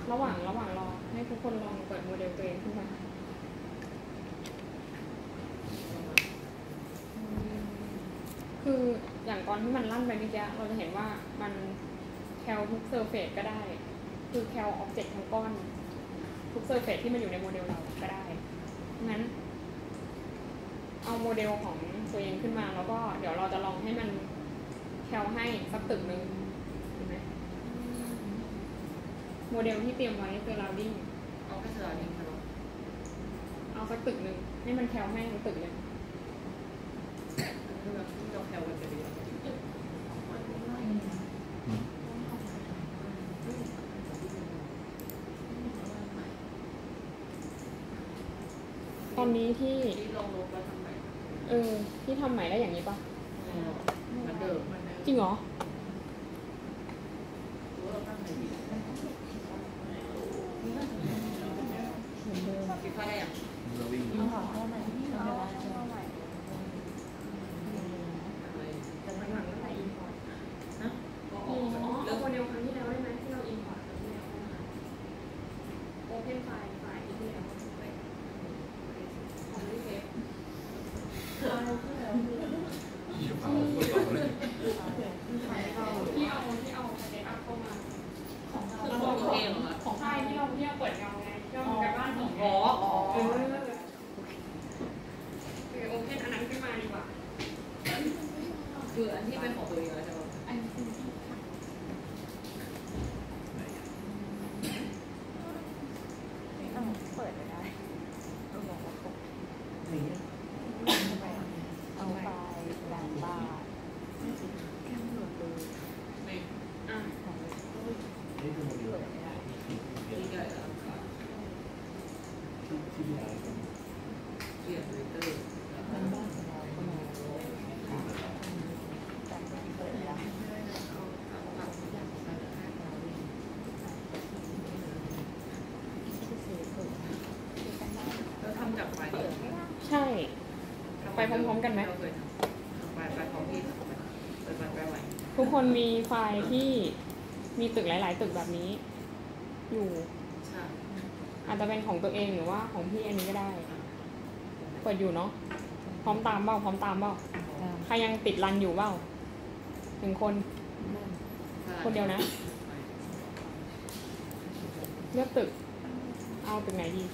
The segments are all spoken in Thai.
ระหว่างรอให้ทุกคนลองเปิดโมเดลตัวเองขึ้นมาคืออย่างตอนที่มันลั่นไปเมื่อกี้เราจะเห็นว่ามันแคลทุกเซอร์เฟซก็ได้คือแคลออบเจกต์ทั้งก้อนทุกเซอร์เฟซที่มันอยู่ในโมเดลเราก็ได้งั้นเอาโมเดลของตัวเองขึ้นมาแล้วก็เดี๋ยวเราจะลองให้มันแคลให้สักตึกนึงเห็นไหมโมเดลที่เตรียมไว้คือเราดิ้งเอาแค่เราดิ้งมาเอาสักตึกนึงให้มันแคลให้ทั้งตึกเลยเราแคลกันไปดีตอนนี้ที่ลงลบแล้วทำใหม่ที่ทำใหม่ได้อย่างนี้ปะมันเดิมจริงเหรอคิดว่าได้ยังแล้วโมเดลครั้งที่แล้วได้ไหมที่เราอินพอร์ตครั้งที่แล้วโอเพนไฟล์ที่แล้วของที่เทปที่เอาเซตอัพเข้ามาของใช่ที่เราเปิดเงาไงที่เราการบ้านส่งโอเพนอันนั้นขึ้นมาดีกว่าคืออันที่เป็นของตัวเองแล้วใช่ไหมเปิดไม่ได้ต้องบอกว่าเอาไปดังบ้าแค่หมดเลยนี่คือโมเดลที่ใหญ่แล้วเรียนเวเตอร์บ้านของเราก็มาแต่เปิดแล้วแล้วทำจากไฟล์ใช่ไปพร้อมๆกันไหมไปพร้อมที่ไปไหวทุกคนมีไฟล์ที่มีตึกหลายๆตึกแบบนี้อยู่อาจจะเป็นของตัวเองหรือว่าของพี่อันนี้ก็ได้เปิดอยู่เนาะพร้อมตามเบ้าใครยังติดรันอยู่เบ้า1 คนคนเดียวนะเลือกตึกเอาตึกไหนดี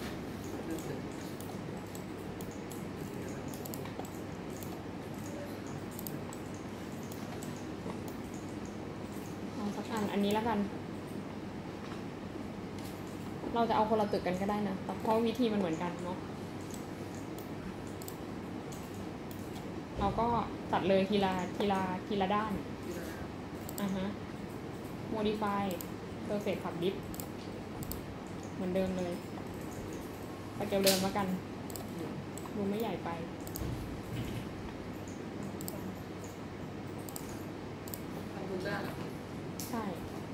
สักอันนี้แล้วกันเราจะเอาคนละตึกกันก็ได้นะแต่เพราะวิธีมันเหมือนกันเนาะเราก็ตัดเลยทีละด้านmodify surface ขับ diff เหมือนเดิมเลยสเกลเดิมแล้วกันดูไม่ใหญ่ไปใช่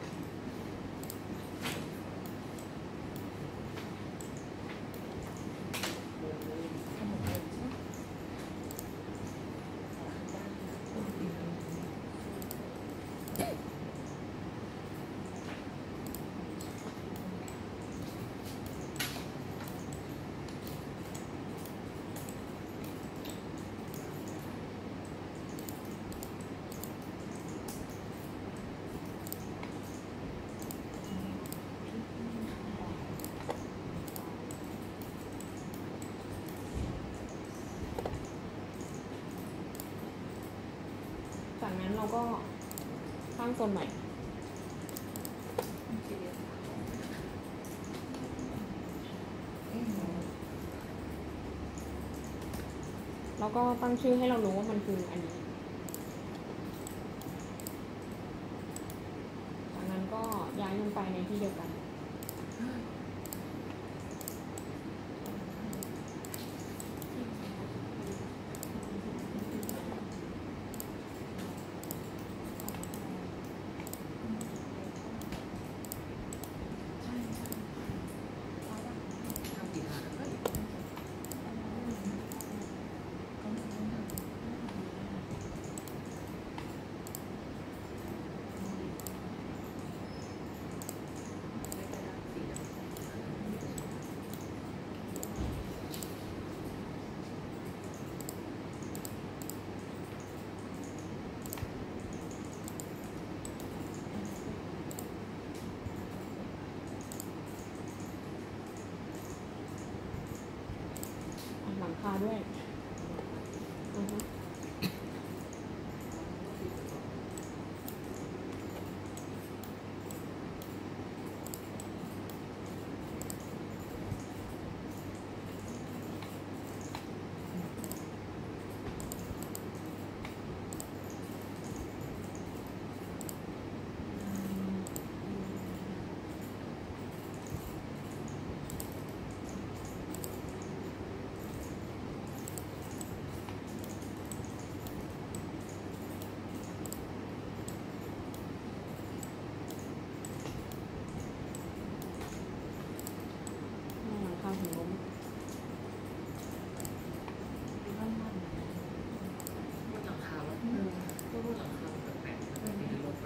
จากนั้นเราก็สร้างโซนใหม่แล้วก็ตั้งชื่อให้เรารู้ว่ามันคืออันนี้จากนั้นก็ย้ายมันไปในที่เดียวกันด้วยอือฮึข้าวถึงล้มบนหลังคาแล้วก็บนหลังคาแปลกๆไม่ได้ลงไป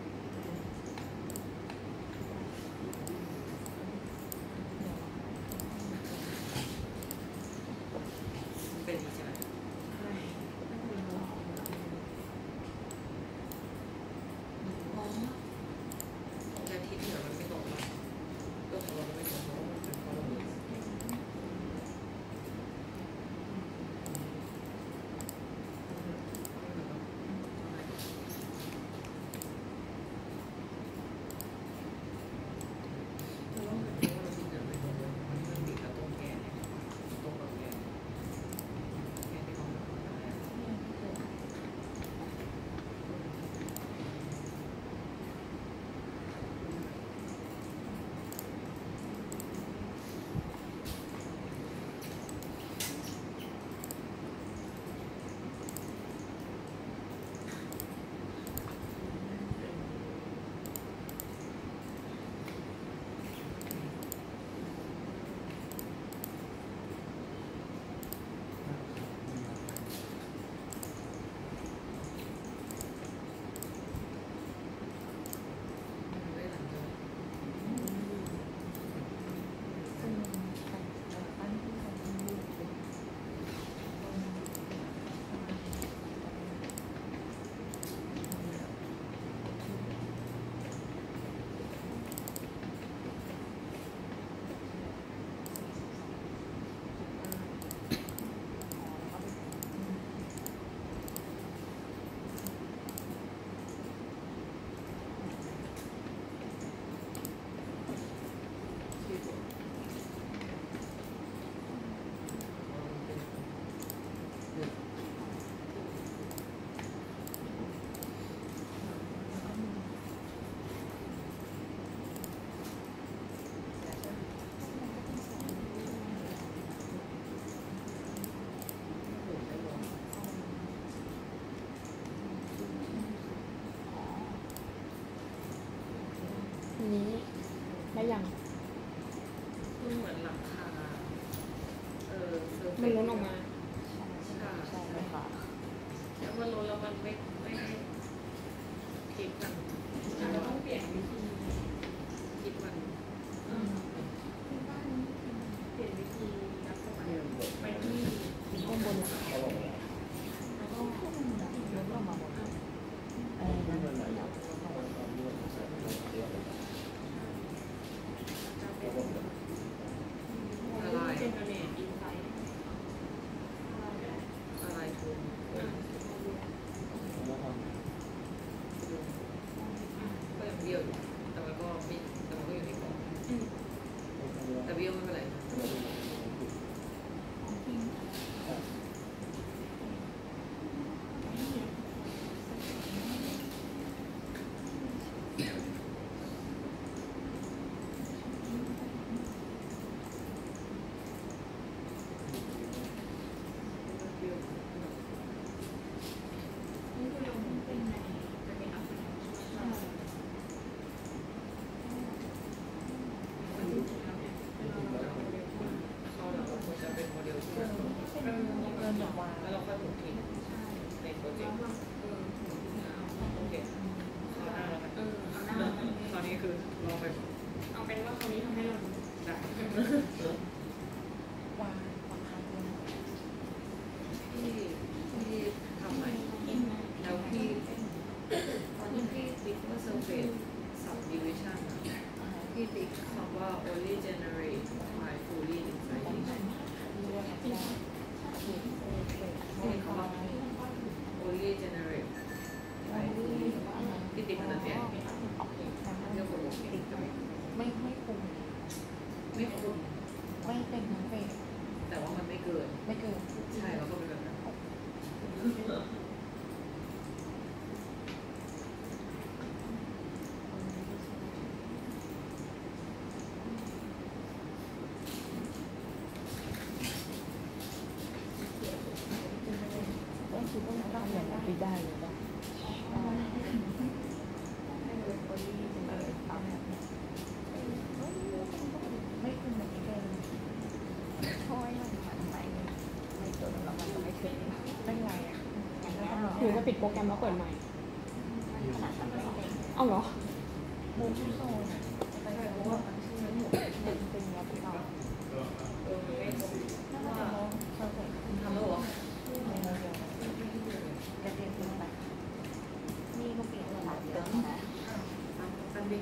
มันเป็นอย่างนี้ใช่ไหมแต่ที่เหนือมันไม่ตรงกันก็ของเราไม่ตรงเพราะว่ามันเป็นเพราะเรามีเราต้องเป็นเพราะว่าเราที่เหนือไม่ตรงเลยมันมันติดกับตรงแกนเนี่ยตรงกับแกนที่เขาทำได้ ไม่หลังจากที่ตัวทีนี้ได้ยังมันเหมือนหลังคาเซอร์เฟมันซล้นออกมาใช่เลยค่ะแล้วมันล้นแล้วมันไม่คิดมันเราต้องเปลี่ยนวิธีคิดมันเปลี่ยนวิธีรับสมัยไปที่ข้างบนหลังแล้วก็ล้มลงมาหมดเลยอะไรนะล้มลงมาอะไรเจเนเรตอินไซต์อะไรทุนก็ยังเบี้ยวอยู่แต่มันก็มีแต่มันก็อยู่ในกล่องแต่เบี้ยวไม่เป็นไรเบี้ยวนี่คือเราเป็นในจะเป็นอัพเดทเขาเราควรจะเป็นโมเดลที่มันตรงเริ่มจากว่าแล้วเราค่อยหมุนทิ้งในโปรเจกต์โอเคข้อหน้าแล้วกันเอาหน้าตอนนี้คือลองไปเอาเป็นว่าคำนี้ทำให้เราได้วางคาบนที่ทำใหม่แล้วพี่ตอนที่พี่ติ๊กว่า surface subdivision พี่ติ๊กคำว่า only generate by fully inside เลือกได้ปิดโปรแกรมแล้วเปิดใหม่ขนาดนั้นไม่เต็มเอาเหรอมุมโซนใช่เพราะว่ามันชื่อหมดเป็นยับต่อมันไม่ครบน่าจะเป็นมุมเพอร์เฟกต์ทำแล้วเหรอในโมเดลกระเทียมขึ้นไปนี่ก็เปลี่ยนหลายเติมนะกันดิ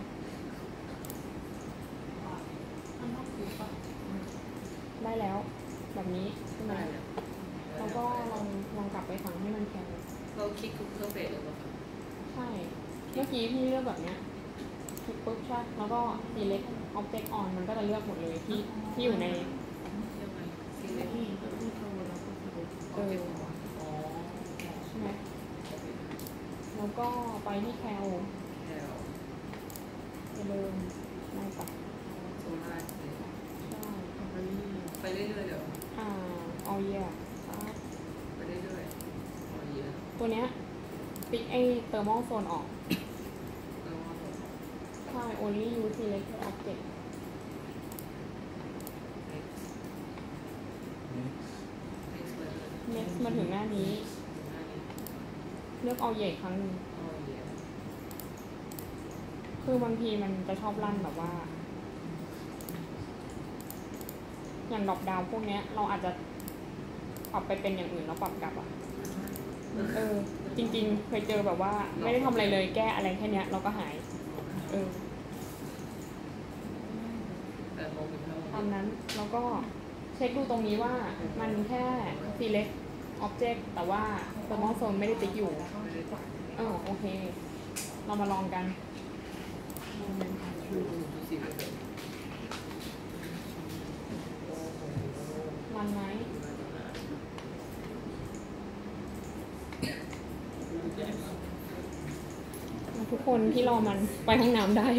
ได้แล้ว แบบนี้ใช่ไหมได้แล้วแล้วก็ลองกลับไปฝังให้มันแข็งเราคลิกทุกเซอร์เฟซเลยป่ะคะใช่ เมื่อกี้พี่เลือกแบบเนี้ยคลิกปุ๊บใช่ แล้วก็ select object on มันก็จะเลือกหมดเลยที่อยู่ในยังไงซีเล็กที่โชว์แล้วก็ซีเล็กอ๋อใช่ไหม แล้วก็ไปที่แคลแถวอย่าลืมไม่ปะโซล่าร์ใช่ไปเรื่อยๆเดี๋ยวเอาเยียไปเรื่อยๆอ๋อเยอะตัวเนี้ยติ๊กไอเตอร์มอลโซนออกแล้วว่าใช่ only use selected object next มาถึงหน้านี้ เลือกเอาเย่ครั้งหนึ่ง คือบางทีมันจะชอบลั่นแบบว่า อย่างดรอปดาวพวกเนี้ย เราอาจจะปรับไปเป็นอย่างอื่นแล้วปรับกลับอ่ะ จริงๆ เคยเจอแบบว่า ไม่ได้ทำอะไรเลยแก้อะไรแค่เนี้ยเราก็หาย ตามนั้นแล้วก็เช็คดูตรงนี้ว่ามันแค่ select object แต่ว่า thermal zone ไม่ได้ติ๊กอยู่ โอเค เรามาลองกัน รันไหมทุกคนที่รอมันไปห้องน้ำได้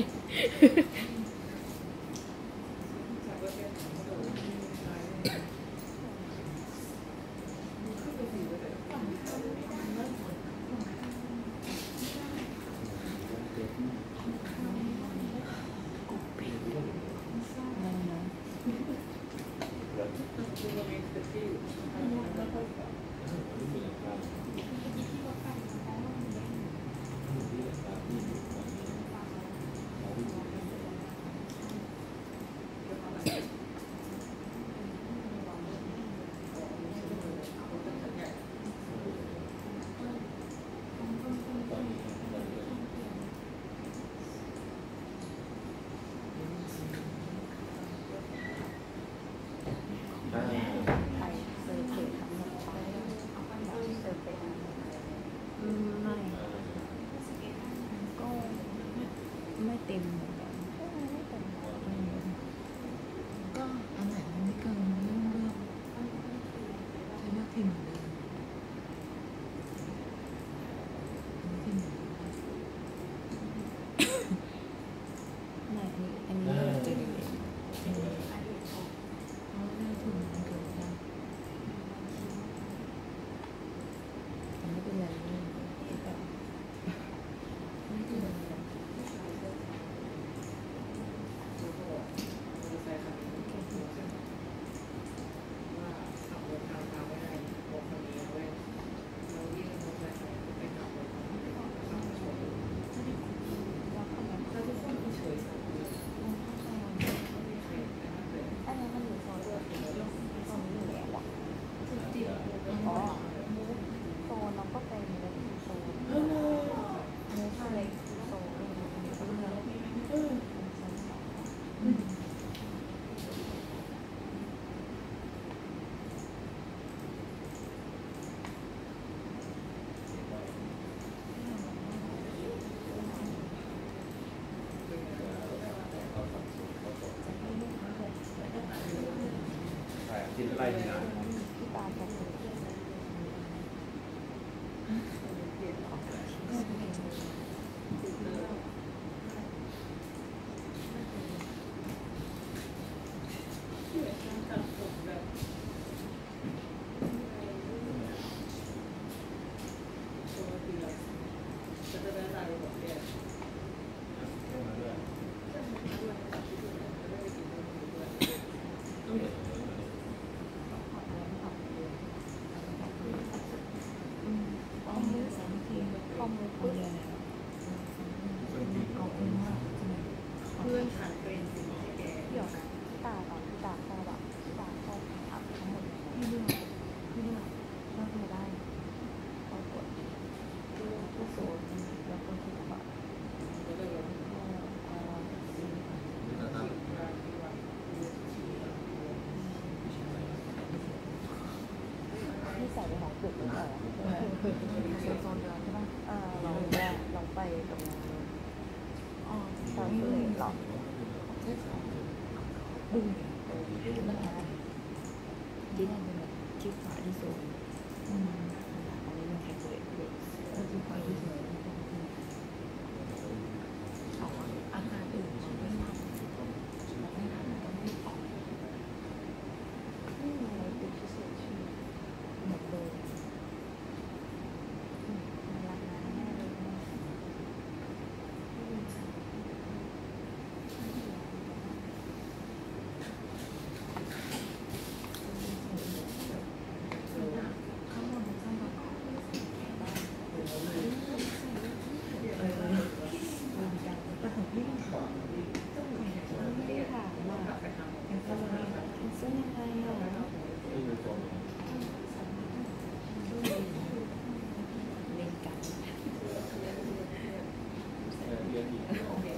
ไปเซอร์เฟกทั้งหมดไปเซอร์เฟกไม่ก็ไม่เต็มเหมือนกันไม่เต็มก็อันไหนมันไม่เกินเรื่องเลือกใช้เลือกทีมเหมือนเดิมทีมเหมือนเดิมไม่อันนี้เราจะดูเองไม่เป็นไรไม่เป็นไรไม่เป็นไร อันนี้มันอยู่โซนตรงนี้อยู่แล้วอ่ะอ๋อโซนเราก็เป็นโซนมูฟอะไรโซนกินอะไรดีนะที่ตาจะเป็นเลยหรอดึงที่นั่นเป็นแบบที่ขวาที่สุดอันนี้มันแค่เลยที่ขวาที่สุดอาการอื่นมันไม่ทำไม่ทำก็ไม่ออกไม่มีอะไรเป็นพิเศษใช่ไหมหมดเลยมันรักนะแน่เลยข้างบนข้างบนแต่ของพี่ไม่ได้ถามว่าเส้นยังไงอ่ะเล่นกัน